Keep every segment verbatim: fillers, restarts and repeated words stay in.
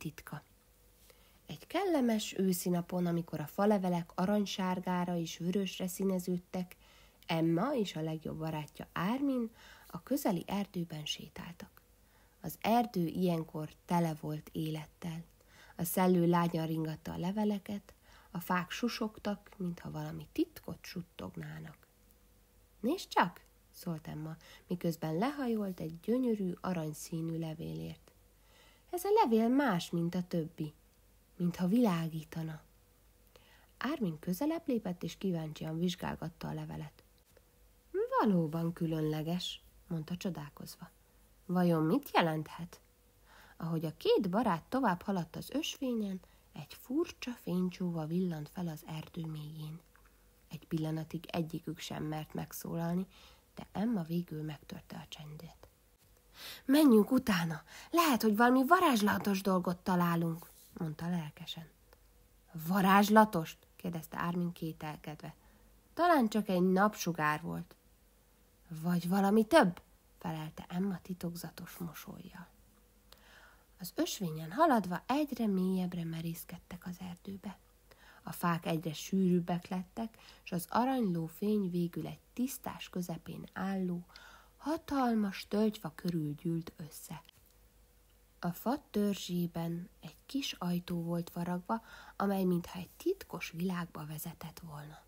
titka. Egy kellemes őszi napon, amikor a falevelek aranysárgára és vörösre színeződtek, Emma és a legjobb barátja Ármin a közeli erdőben sétáltak. Az erdő ilyenkor tele volt élettel. A szellő lágyan ringatta a leveleket, a fák susogtak, mintha valami titkot suttognának. Nézd csak, szólt Emma, miközben lehajolt egy gyönyörű aranyszínű levélért. Ez a levél más, mint a többi, mintha világítana. Ármin közelebb lépett, és kíváncsian vizsgálgatta a levelet. Valóban különleges, mondta csodálkozva. Vajon mit jelenthet? Ahogy a két barát tovább haladt az ösvényen, egy furcsa fénycsóva villant fel az erdő mélyén. Egy pillanatig egyikük sem mert megszólalni, de Emma végül megtörte a csendet. Menjünk utána, lehet, hogy valami varázslatos dolgot találunk, mondta lelkesen. Varázslatost? kérdezte Ármin kételkedve. Talán csak egy napsugár volt. Vagy valami több? Felelte Emma titokzatos mosollyal. Az ösvényen haladva egyre mélyebbre merészkedtek az erdőbe. A fák egyre sűrűbbek lettek, és az aranyló fény végül egy tisztás közepén álló, hatalmas tölgyfa körül gyűlt össze. A fa törzsében egy kis ajtó volt faragva, amely mintha egy titkos világba vezetett volna.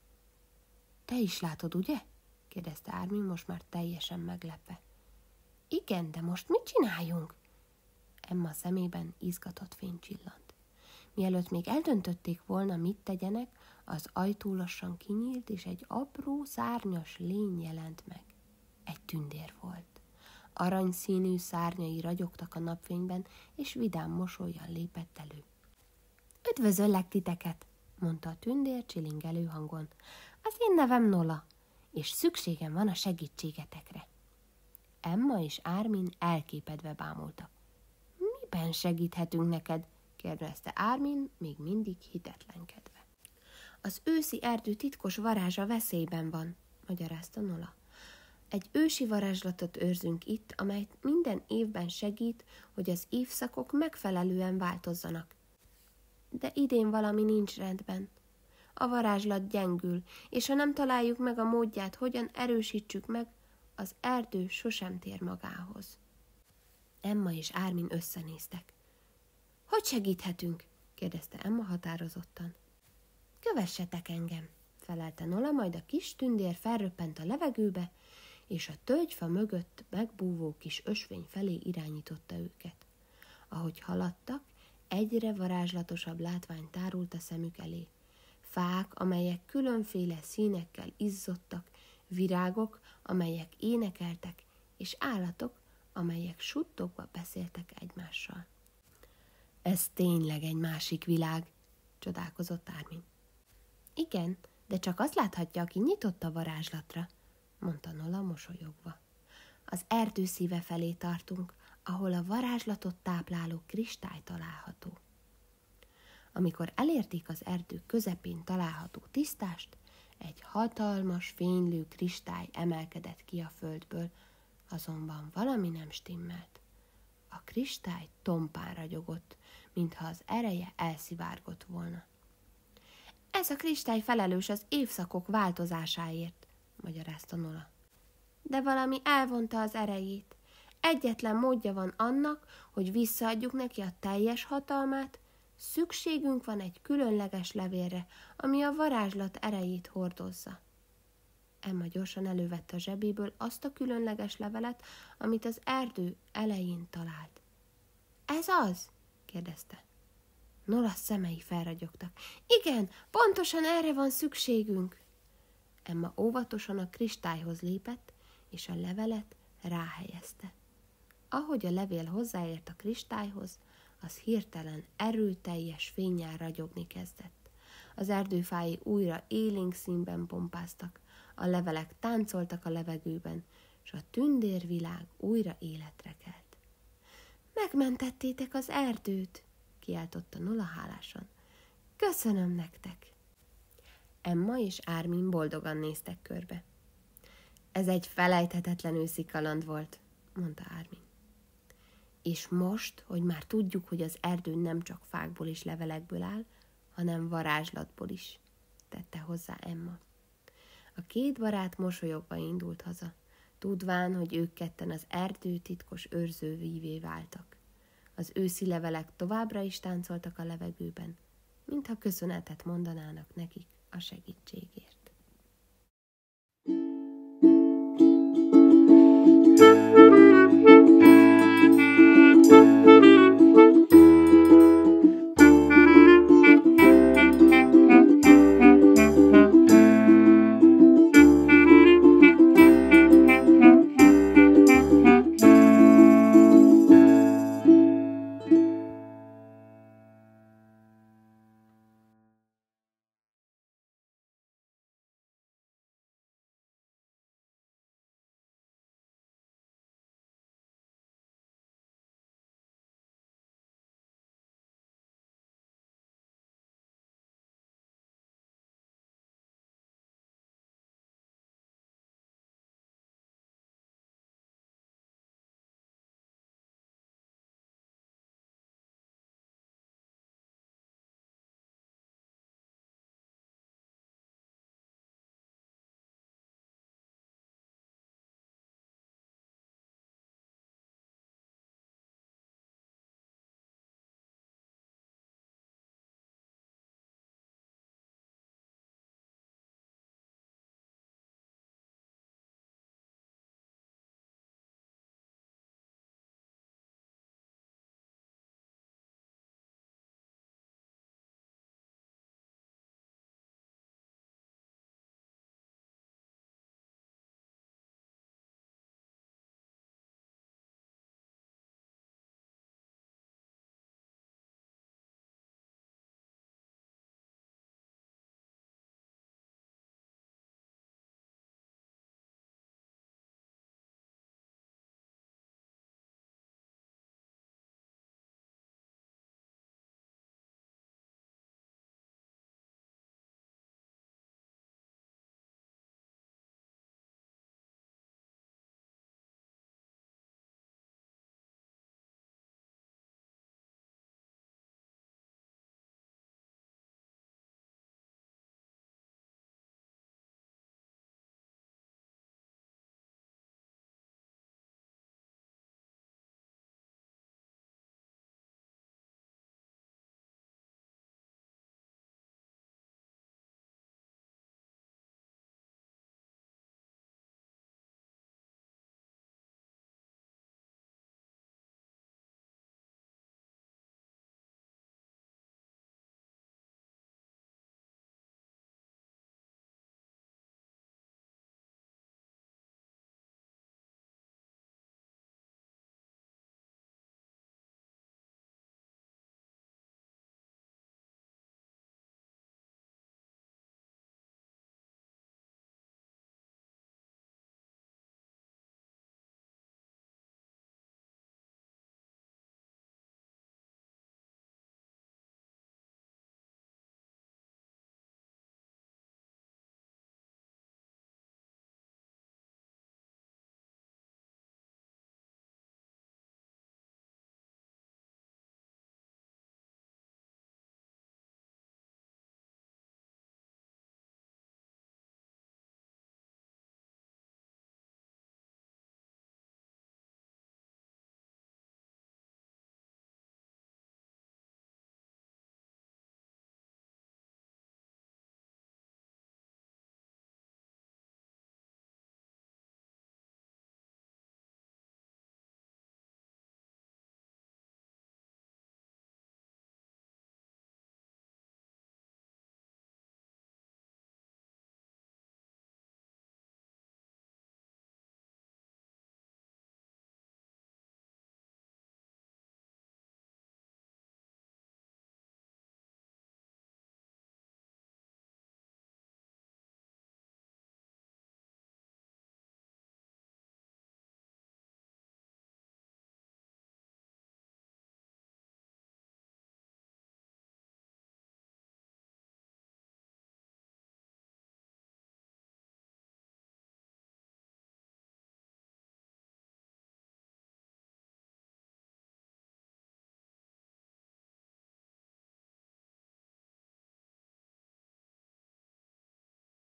Te is látod, ugye? kérdezte Ármin, most már teljesen meglepve. Igen, de most mit csináljunk? Emma szemében izgatott fény csillant. Mielőtt még eldöntötték volna, mit tegyenek, az ajtó lassan kinyílt, és egy apró, szárnyas lény jelent meg. Egy tündér volt. Aranyszínű szárnyai ragyogtak a napfényben, és vidám mosollyal lépett elő. Üdvözöllek titeket, mondta a tündér csilingelő hangon. Az én nevem Nola, és szükségem van a segítségetekre. Emma és Ármin elképedve bámultak. Miben segíthetünk neked? kérdezte Ármin, még mindig hitetlenkedve. Az őszi erdő titkos varázsa veszélyben van, magyarázta Nola. Egy ősi varázslatot őrzünk itt, amely minden évben segít, hogy az évszakok megfelelően változzanak. De idén valami nincs rendben. A varázslat gyengül, és ha nem találjuk meg a módját, hogyan erősítsük meg, az erdő sosem tér magához. Emma és Ármin összenéztek. Hogy segíthetünk? kérdezte Emma határozottan. Kövessetek engem, felelte Nola, majd a kis tündér felröppent a levegőbe, és a tölgyfa mögött megbúvó kis ösvény felé irányította őket. Ahogy haladtak, egyre varázslatosabb látvány tárult a szemük elé. Fák, amelyek különféle színekkel izzottak, virágok, amelyek énekeltek, és állatok, amelyek suttogva beszéltek egymással. Ez tényleg egy másik világ, csodálkozott Ármin. Igen, de csak azt láthatja, aki nyitott a varázslatra, mondta Nola mosolyogva. Az erdő szíve felé tartunk, ahol a varázslatot tápláló kristály található. Amikor elérték az erdő közepén található tisztást, egy hatalmas, fénylő kristály emelkedett ki a földből, azonban valami nem stimmelt. A kristály tompán ragyogott, mintha az ereje elszivárgott volna. Ez a kristály felelős az évszakok változásáért, magyarázta Nola. De valami elvonta az erejét. Egyetlen módja van annak, hogy visszaadjuk neki a teljes hatalmát, szükségünk van egy különleges levélre, ami a varázslat erejét hordozza. Emma gyorsan elővette a zsebéből azt a különleges levelet, amit az erdő elején talált. Ez az? kérdezte. Nola szemei felragyogtak. Igen, pontosan erre van szükségünk. Emma óvatosan a kristályhoz lépett, és a levelet ráhelyezte. Ahogy a levél hozzáért a kristályhoz, az hirtelen erőteljes fénnyel ragyogni kezdett. Az erdőfái újra élénk színben pompáztak, a levelek táncoltak a levegőben, és a tündérvilág újra életre kelt. Megmentettétek az erdőt, kiáltotta Nola hálásan. Köszönöm nektek! Emma és Ármin boldogan néztek körbe. Ez egy felejthetetlen őszi kaland volt, mondta Ármin. És most, hogy már tudjuk, hogy az erdő nem csak fákból és levelekből áll, hanem varázslatból is, tette hozzá Emma. A két barát mosolyogva indult haza, tudván, hogy ők ketten az erdő titkos őrzővívé váltak. Az őszi levelek továbbra is táncoltak a levegőben, mintha köszönetet mondanának nekik a segítségért.